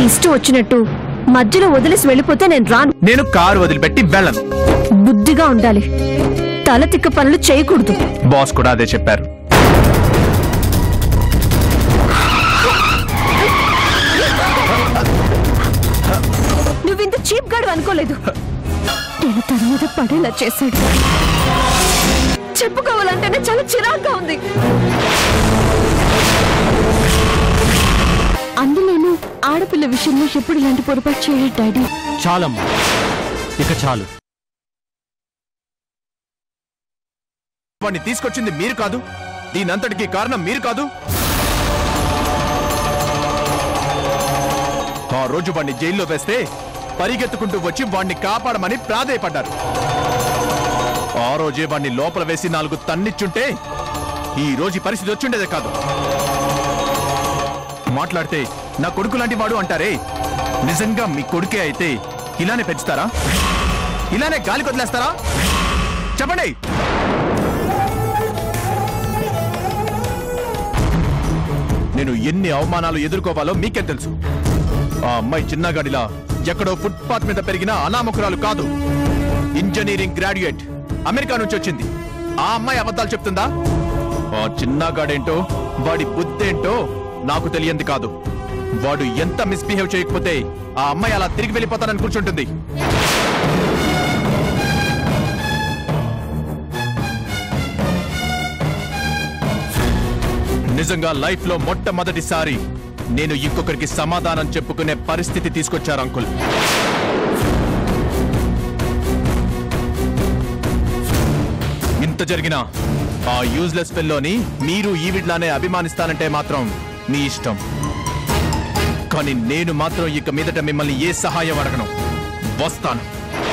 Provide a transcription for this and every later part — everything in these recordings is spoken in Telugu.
ఇష్టం వచ్చినట్టు మధ్యలో వదిలేసి వెళ్ళిపోతే నేను రాను. నేను కారు వదిలిపెట్టి వెళ్ళను. బుద్ధిగా ఉండాలి, తల తిక్క పనులు చేయకూడదు. బాస్ కూడా అదే చెప్పారు. నువ్వింత చీప్ గాడు అనుకోలేదు. నేను తన మీద పడేలా చేశాడు. చెప్పుకోవాలంటేనే చాలా చిరాగ్గా ఉంది. అందులోనూ ఆడపిల్ల విషయంలో ఎప్పుడు ఇలాంటి పొరపాటు చేయలేదు డాడీ. చాలమ్మా, ఇక చాలు. వాడిని తీసుకొచ్చింది మీరు కాదు, దీనంతటికి కారణం మీరు కాదు. ఆ రోజు వాడిని జైల్లో వేస్తే పరిగెత్తుకుంటూ వచ్చి వాడిని కాపాడమని ప్రాధేయపడ్డారు. ఆ రోజే వాడిని లోపల వేసి 4 తన్నిచ్చుంటే ఈ రోజు పరిస్థితి వచ్చిండేదే కాదు. మాట్లాడితే నా కొడుకు లాంటి వాడు అంటారే, నిజంగా మీ కొడుకే అయితే ఇలానే పెంచుతారా? ఇలానే గాలి కొదిలేస్తారా? చెప్పండి. నేను ఎన్ని అవమానాలు ఎదుర్కోవాలో మీకే తెలుసు. ఆ అమ్మాయి చిన్నగాడిలా ఎక్కడో ఫుట్పాత్ మీద పెరిగిన అనామకురాలు కాదు. ఇంజనీరింగ్ గ్రాడ్యుయేట్, అమెరికా నుంచి వచ్చింది. ఆ అమ్మాయి అబద్ధాలు చెప్తుందా? ఆ చిన్నగాడేంటో వాడి బుద్ధేంటో నాకు తెలియంది కాదు. వాడు ఎంత మిస్బిహేవ్ చేయకపోతే ఆ అమ్మాయి అలా తిరిగి వెళ్ళిపోతానని కూర్చుంటుంది. నిజంగా లైఫ్ లో మొట్టమొదటిసారి నేను ఇంకొకరికి సమాధానం చెప్పుకునే పరిస్థితి తీసుకొచ్చారు అంకుల్. ఇంత జరిగినా ఆ యూజ్లెస్ ఫెల్లోని మీరు ఈవిడ్లానే అభిమానిస్తానంటే మాత్రం మీ ఇష్టం. కానీ నేను మాత్రం ఇక మీదట మిమ్మల్ని ఏ సహాయం అడగను. వస్తాను.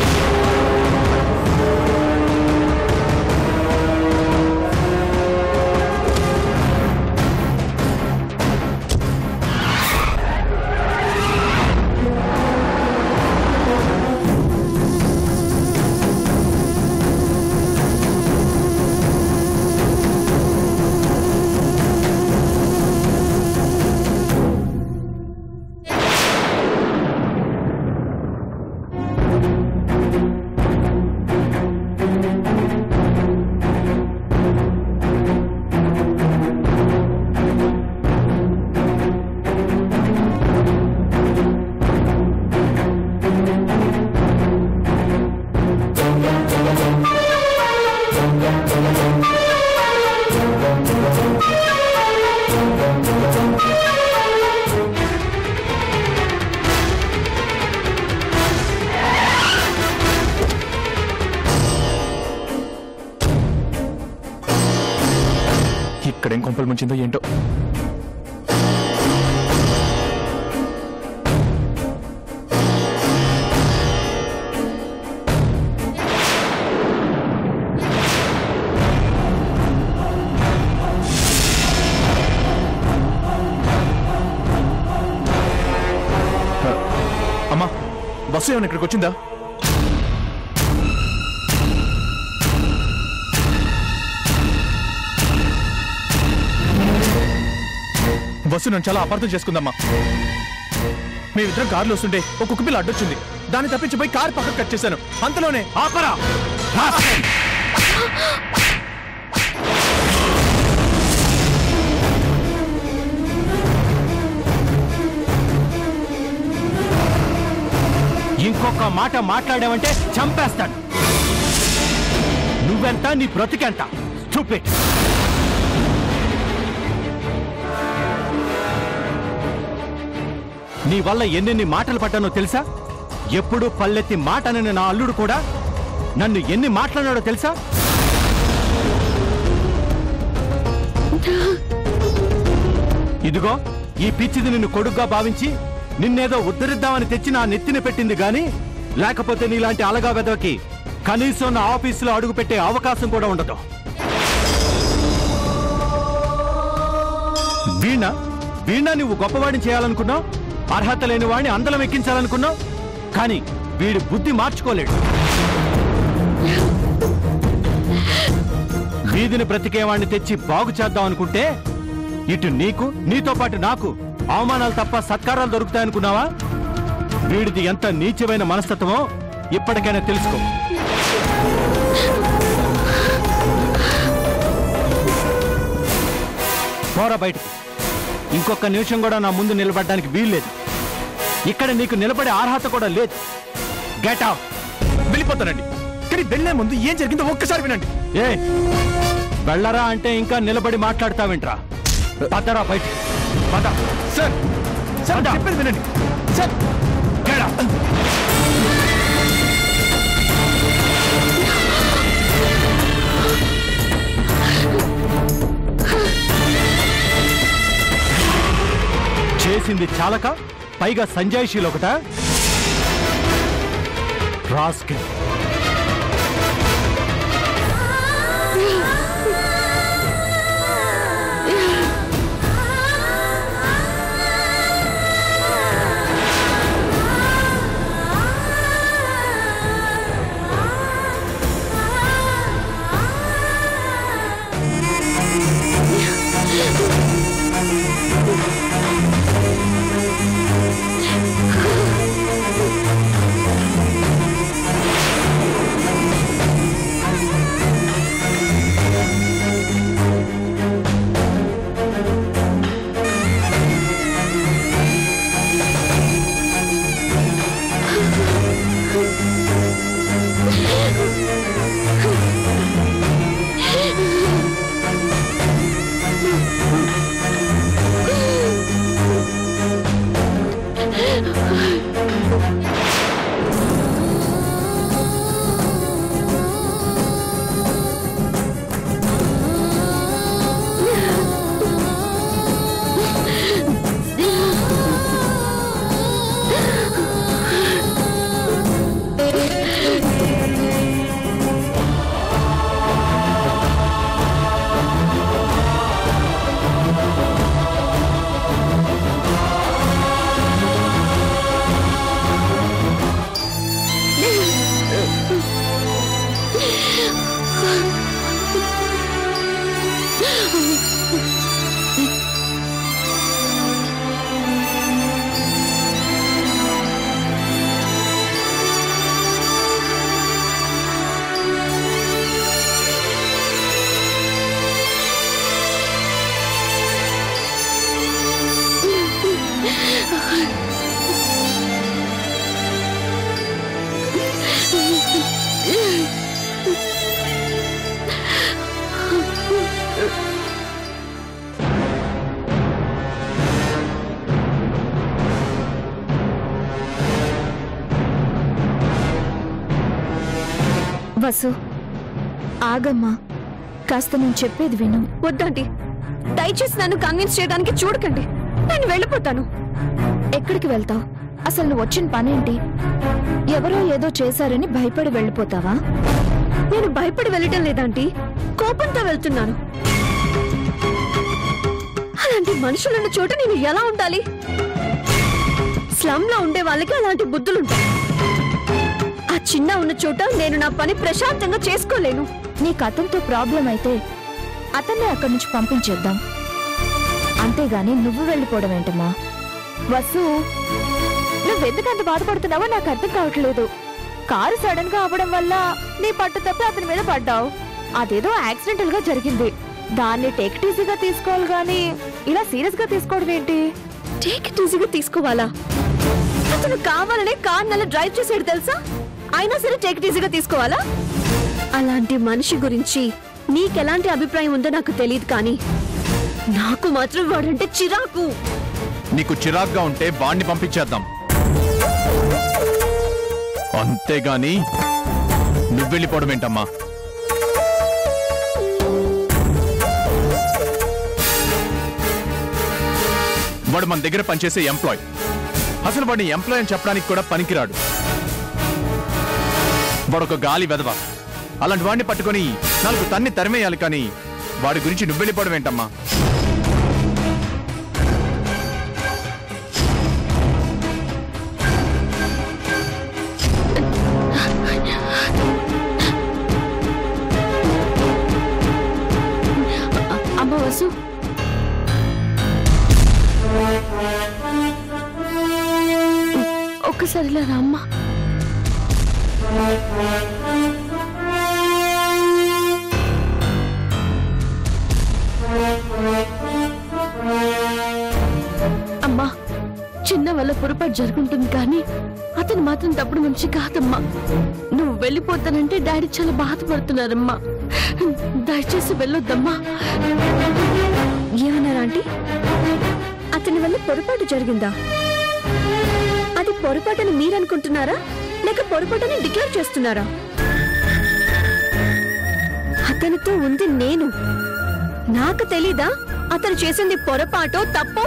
ఇక్కడేం కొంపలు ముంచిందో ఏంటో. అమ్మా, బస్సు ఏమైనా ఇక్కడికి వచ్చిందా? బస్సు నన్ను చాలా అపార్థం చేసుకుందమ్మా. మేమిద్దరం కారులో వస్తుంటే ఒక కుక్క పిల్ల అడ్డొచ్చింది. దాన్ని తప్పించిపోయి కారు పక్కకు కట్ చేశాను. అంతలోనే ఆపరా, ఇంకొక మాట మాట్లాడావంటే చంపేస్తాను. నువ్వెంత, నీ బ్రతికెంత? స్టూపిడ్. నీ వల్ల ఎన్నెన్ని మాటలు పడ్డానో తెలుసా? ఎప్పుడు పల్లెత్తి మాటనని నా అల్లుడు కూడా నన్ను ఎన్ని మాట్లాడాడో తెలుసా? ఇదిగో ఈ పిచ్చిది నిన్ను కొడుగ్గా భావించి నిన్నేదో ఉద్ధరిద్దామని తెచ్చి నా నెత్తిన పెట్టింది గాని, లేకపోతే నీలాంటి అలగా వెదవకి కనీసం నా ఆఫీసులో అడుగు పెట్టే అవకాశం కూడా ఉండదు. వీణ నువ్వు గొప్పవాడిని చేయాలనుకున్నావు, అర్హత లేని వాడిని అందలం ఎక్కించాలనుకున్నావు. కానీ వీడి బుద్ధి మార్చుకోలేడు. వీధిని బ్రతికేవాడిని తెచ్చి బాగు చేద్దాం అనుకుంటే ఇటు నీకు, నీతో పాటు నాకు అవమానాలు తప్ప సత్కారాలు దొరుకుతాయనుకున్నావా? వీడిది ఎంత నీచమైన మనస్తత్వమో ఇప్పటికైనా తెలుసుకో. పోరా బయటికి. ఇంకొక నిమిషం కూడా నా ముందు నిలబడడానికి వీల్లేదు. ఇక్కడ నీకు నిలబడే అర్హత కూడా లేదు. Get out. వెళ్ళిపోతానండి, కానీ వెళ్లే ముందు ఏం జరిగిందో ఒక్కసారి వినండి. ఏ వెళ్ళరా అంటే ఇంకా నిలబడి మాట్లాడతావేంట్రా? పదరా బయటికి. పద. సార్ సార్ చెప్పేది వినండి సార్. Get out. చేసింది చాలక పైగా సంజాయిషీలు ఒకట. రాస్కెల్. వసు, ఆగమ్మా, కాస్త నేను చెప్పేది విను. వద్దండి, దయచేసి నన్ను కన్విన్స్ చేయడానికి చూడకండి. నేను వెళ్ళిపోతాను. ఎక్కడికి వెళ్తావు? అసలు నువ్వు వచ్చిన పనేంటి? ఎవరో ఏదో చేశారని భయపడి వెళ్ళిపోతావా? నేను భయపడి వెళ్ళటం లేదంటీ, కోపంతో వెళ్తున్నాను. అలాంటి మనుషులున్న చోట నేను ఎలా ఉండాలి? స్లమ్ లో ఉండే వాళ్ళకి అలాంటి బుద్ధులుంటాయి. ఆ చిన్న ఉన్న చోట నేను నా పని ప్రశాంతంగా చేసుకోలేను. నీకు అతనితో ప్రాబ్లం అయితే అతన్నే అక్కడి నుంచి పంపించేద్దాం. అంతేగాని నువ్వు వెళ్ళిపోవడం ఏంటమ్మా? వసు, నువ్వెందుకంత బాధపడుతున్నావో నాకు అర్థం కావట్లేదు. కారు సడన్ గా అవ్వడం వల్ల నీ పట్టు తప్పి అతని మీద పడ్డావు. అదేదో యాక్సిడెంటల్ గా జరిగింది. దాన్ని టేక్ ఇట్ ఈజీగా తీసుకోవాలి గాని ఇలా సీరియస్ గా తీసుకోవడం ఏంటి? టేక్ ఇట్ ఈజీగా తీసుకోవాలా? అతను కావాలనే కార్ నెల డ్రైవ్ చేసాడు తెలుసా? అయినా సరే టేక్ ఇట్ ఈజీగా తీసుకోవాలా? అలాంటి మనిషి గురించి నీకెలాంటి అభిప్రాయం ఉందో నాకు తెలియదు, కానీ నాకు మాత్రం వాడంటే చిరాకు. నీకు చిరాగ్గా ఉంటే వాణ్ణి పంపించేద్దాం, అంతేగాని నువ్వు వెళ్ళిపోవడం ఏంటమ్మా? వాడు మన దగ్గర పనిచేసే ఎంప్లాయ్. అసలు వాడిని ఎంప్లాయ్ అని చెప్పడానికి కూడా పనికిరాడు. వాడొక గాలి వెదవ. అలాంటి వాడిని పట్టుకొని 4 తన్ని తరిమేయాలి, కానీ వాడి గురించి నువ్వు వెళ్ళిపోవడం ఏంటమ్మా? అమ్మ వసు, ఒక్కసారిలా రామ్మా. అమ్మా, చిన్న వల్ల పొరపాటు జరుగుంటుంది కానీ అతను మాత్రం తప్పుడు మనిషి కాదమ్మా. నువ్వు వెళ్ళిపోతానంటే డాడీ చాలా బాధపడుతున్నారమ్మా. దయచేసి వెళ్ళొద్దమ్మా. ఏమన్నారా ఆంటీ? అతని వల్ల పొరపాటు జరిగిందా? అది పొరపాటుని మీరనుకుంటున్నారా లేక పొరపాటుని డిక్లేర్ చేస్తున్నారా? అతనితో ఉంది నేను. నాకు తెలీదా అతను చేసింది పొరపాటో తప్పో?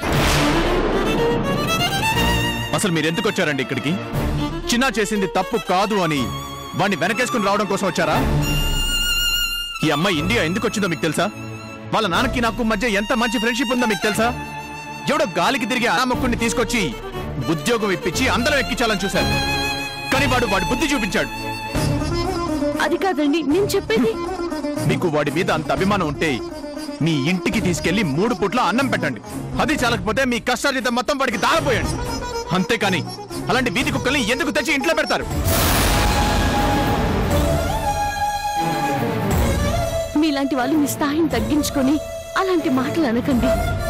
అసలు మీరు ఎందుకు వచ్చారండి ఇక్కడికి? చిన్న చేసింది తప్పు కాదు అని వాడిని వెనకేసుకుని రావడం కోసం వచ్చారా? ఈ అమ్మాయి ఇండియా ఎందుకు వచ్చిందో మీకు తెలుసా? వాళ్ళ నాన్నకి నాకు మధ్య ఎంత మంచి ఫ్రెండ్షిప్ ఉందో మీకు తెలుసా? ఎవడో గాలికి తిరిగి అనామకుడిని తీసుకొచ్చి ఉద్యోగం ఇప్పించి అందరం ఎక్కించాలని చూశారు, కానీ వాడు బుద్ధి చూపించాడు. అది కాదండి నేను చెప్పేది. మీకు వాడి మీద అంత అభిమానం ఉంటే మీ ఇంటికి తీసుకెళ్లి 3 పూట్ల అన్నం పెట్టండి. అది చాలకపోతే మీ కష్టార్జితం మొత్తం వాడికి దాగపోయండి. అంతేకాని అలాంటి వీధి కుక్కల్ని ఎందుకు తెచ్చి ఇంట్లో పెడతారు? మీలాంటి వాళ్ళు మీ స్థాయిని తగ్గించుకొని అలాంటి మాటలు అనకండి.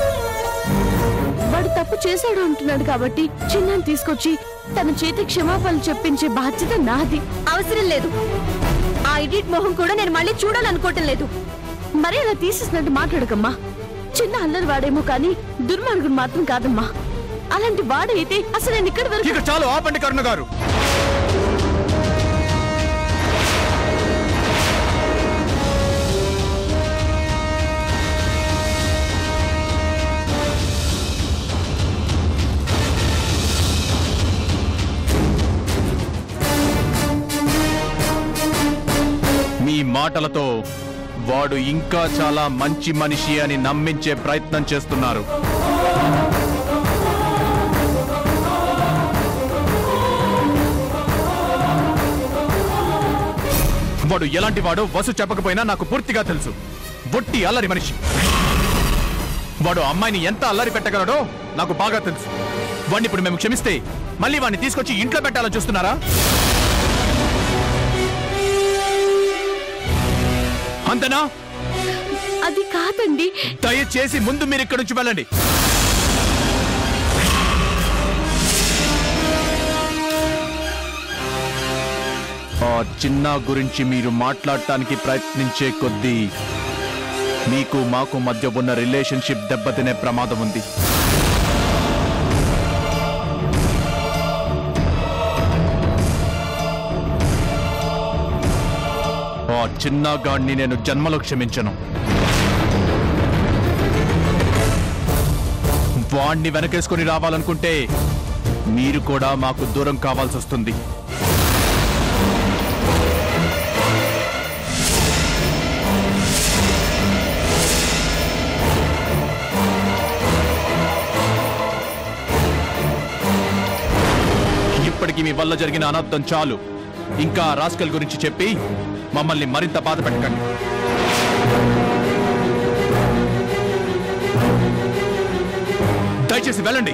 వాడు తప్పు చేశాడు అంటున్నాడు కాబట్టి చిన్నాన్ని తీసుకొచ్చి తన చేతి క్షమాపణలు చెప్పించే బాధ్యత నాది. అవసరం లేదు. ఆ ఇడియట్ మొహం కూడా నేను మళ్ళీ చూడాలనుకోవటం లేదు. మరి అలా తీసేసినట్టు మాట్లాడకమ్మా. చిన్న అల్లరి వాడేమో కానీ దుర్మార్గుడు మాత్రం కాదమ్మా. అలాంటి వాడైతే అసలు నేను ఇక్కడ వరకు. ఇక చాలు ఆపండి కరుణ గారు. మీ మాటలతో వాడు ఇంకా చాలా మంచి మనిషి అని నమ్మించే ప్రయత్నం చేస్తున్నారు. వాడు ఎలాంటి వాడో వసు చెప్పకపోయినా నాకు పూర్తిగా తెలుసు. బొట్టి అల్లరి మనిషి. వాడు అమ్మాయిని ఎంత అల్లరి పెట్టగలడో నాకు బాగా తెలుసు. వాడిని ఇప్పుడు మేము క్షమిస్తే మళ్ళీ వాడిని తీసుకొచ్చి ఇంట్లో పెట్టాలని చూస్తున్నారా? అంతేనా? అది కాదండి. దయచేసి ముందు మీరు ఇక్కడి నుంచి వెళ్ళండి. ఆ చిన్న గురించి మీరు మాట్లాడటానికి ప్రయత్నించే కొద్దీ మీకు మాకు మధ్య ఉన్న రిలేషన్షిప్ దెబ్బతినే ప్రమాదం ఉంది. ఆ చిన్న గాడిని నేను జన్మలో క్షమించను. వాణ్ణి వెనకేసుకొని రావాలనుకుంటే మీరు కూడా మాకు దూరం కావాల్సి వస్తుంది. ఇప్పటికీ మీ వల్ల జరిగిన అనర్థం చాలు. ఇంకా రాస్కల్ గురించి చెప్పి మమ్మల్ని మరింత బాధ పెట్టకండి. దయచేసి వెళ్ళండి.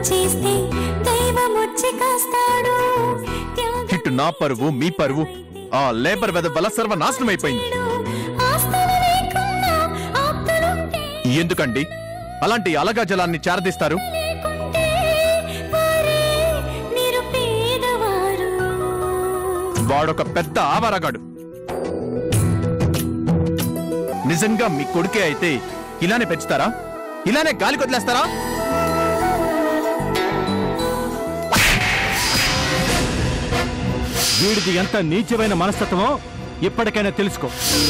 ఇటు నా పరువు మీ పరువు ఆ లేబర్ వెద వల్ల సర్వనాశనం అయిపోయింది. ఎందుకండి అలాంటి అలగా జలాన్ని చేరదీస్తారు? వాడొక పెద్ద ఆవారగాడు. నిజంగా మీ కొడుకే అయితే ఇలానే పెంచుతారా? ఇలానే గాలి కొదిలేస్తారా? వీడిది ఎంత నీచమైన మనస్తత్వమో ఇప్పటికైనా తెలుసుకో.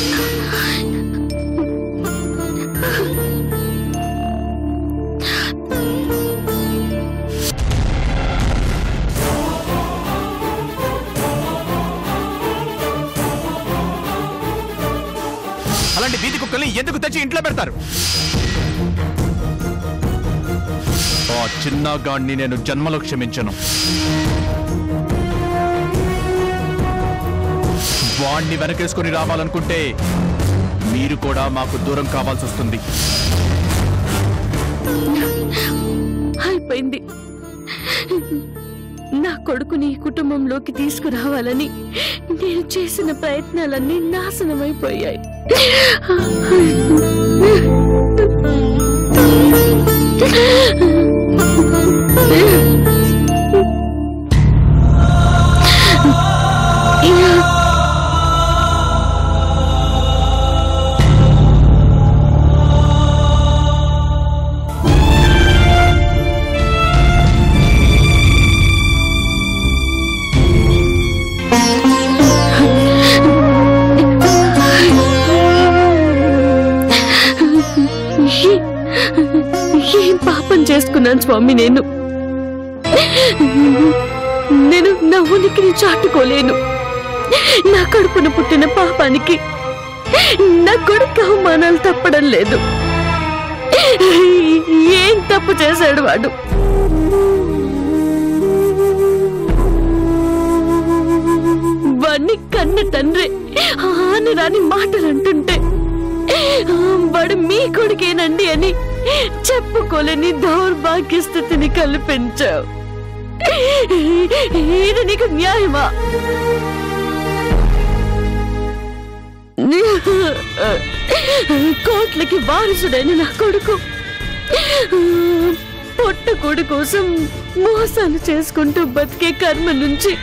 అలాంటి వీధి కుక్కల్ని ఎందుకు తెచ్చి ఇంట్లో పెడతారు? ఆ చిన్నగాడిని నేను జన్మలో క్షమించను. వాణ్ణి వెనకేసుకుని రావాలనుకుంటే మీరు కూడా మాకు దూరం కావాల్సి వస్తుంది. అయిపోయింది. నా కొడుకుని కుటుంబంలోకి తీసుకురావాలని నేను చేసిన ప్రయత్నాలన్నీ నాశనమైపోయాయి. ఏం పాపం చేసుకున్నాను స్వామి? నేను నా ఉనికిని చాటుకోలేను. నా కడుపున పుట్టిన పాపానికి నా కొడుకు అవమానాలు తప్పడం లేదు. ఏం తప్పు చేశాడు వాడు? వాడిని కన్న తండ్రి ఆని రాని మాటలు అంటుంటే వాడు మీ కొడుకేనండి అని చెప్పుకోలేని దౌర్భాగ్య స్థితిని కల్పించావు. ఇది నీకు న్యాయమా? కోట్లకి వారసుడైన నా కొడుకు పొట్టకోడి కోసం మోసాలు చేసుకుంటూ బతికే కర్మ నుంచి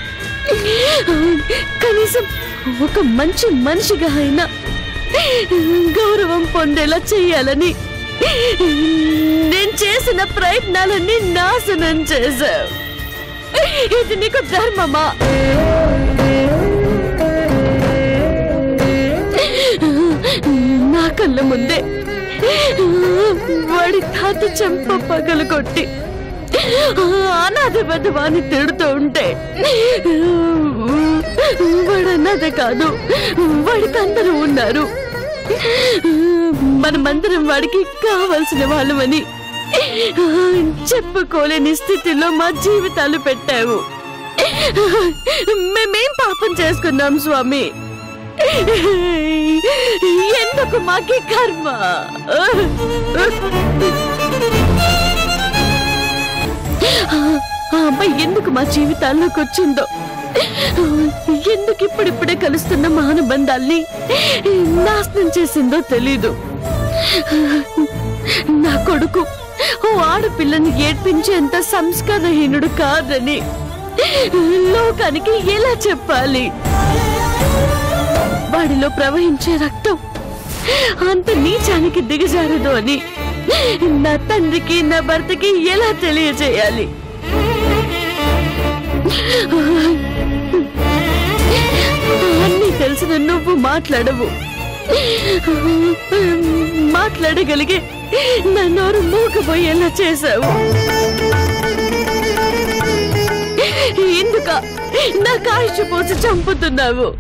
కనీసం ఒక మంచి మనిషిగా అయినా గౌరవం పొందేలా చెయ్యాలని నేను చేసిన ప్రయత్నాలన్నీ నాశనం చేశావు. ఇది నీకు ధర్మమా? నా కళ్ళ ముందే వాడి తాత చెంప పగలు కొట్టి అనాథ బద్దవాన్ని తిడుతూ ఉంటే వాడు అనాథ కాదు, వాడికి అందరూ ఉన్నారు, మనమందరం వాడికి కావలసిన వాళ్ళమని చెప్పుకోలేని స్థితిలో మా జీవితాలు పెట్టావు. మేమేం పాపం చేసుకున్నాం స్వామి? ఎందుకు మాకి కర్మ? ఆ అమ్మాయి ఎందుకు మా జీవితాల్లోకి వచ్చిందో, ఎందుకు ఇప్పుడిప్పుడే కలుస్తున్న మానబంధాల్ని నాశనం చేసిందో తెలీదు. నా కొడుకు ఓ ఆడపిల్లని ఏడ్పించేంత సంస్కారహీనుడు కాదని లోకానికి ఎలా చెప్పాలి? వాడిలో ప్రవహించే రక్తం అంత నీచానికి దిగజారదు అని నా తండ్రికి నా భర్తకి ఎలా తెలియజేయాలి? అన్నీ తెలిసిన నువ్వు మాట్లాడవు. మాట్లాడగలిగే నా నోరు మూగపోయేలా చేశావు. ఎందుక నా కాయిష పోసి చంపుతున్నావు?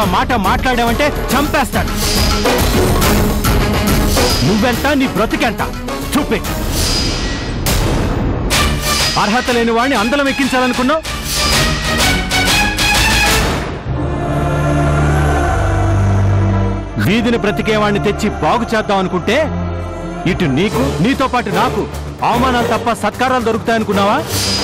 మాట మాట్లాడావంటే చంపేస్తాను. నువ్వెంత, నీ బ్రతికెంత? చూపి. అర్హత లేని వాడిని అందలం ఎక్కించాలనుకున్నావు. వీధిని బ్రతికేవాడిని తెచ్చి బాగు చేద్దాం అనుకుంటే ఇటు నీకు, నీతో పాటు నాకు అవమానాలు తప్ప సత్కారాలు దొరుకుతాయనుకున్నావా?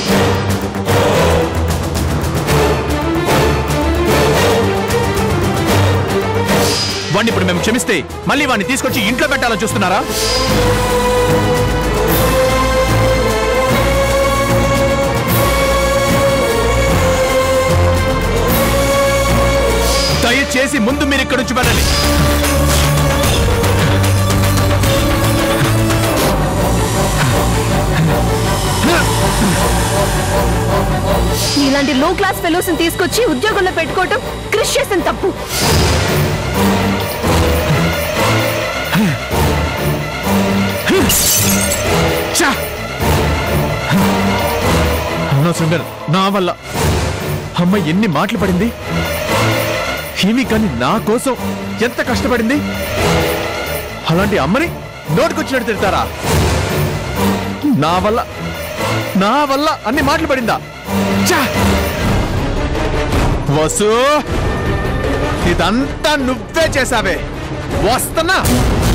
వాడిని ఇప్పుడు మేము క్షమిస్తే మళ్ళీ వాడిని తీసుకొచ్చి ఇంట్లో పెట్టాలని చూస్తున్నారా? దయచేసి ముందు మీరు ఇక్కడి నుంచి వెళ్ళాలి. ఇలాంటి లో క్లాస్ ఫెలోస్ తీసుకొచ్చి ఉద్యోగంలో పెట్టుకోవటం క్రిష్ చేసిన తప్పు. అవునా సుందర్, నా వల్ల అమ్మ ఎన్ని మాటలు పడింది. ఏమీ కానీ నా కోసం ఎంత కష్టపడింది. అలాంటి అమ్మని నోటికొచ్చినట్టు తిడతారా? నా వల్ల అన్ని మాటలు పడిందా? వసు, ఇదంతా నువ్వే చేశావే. వస్తున్నా.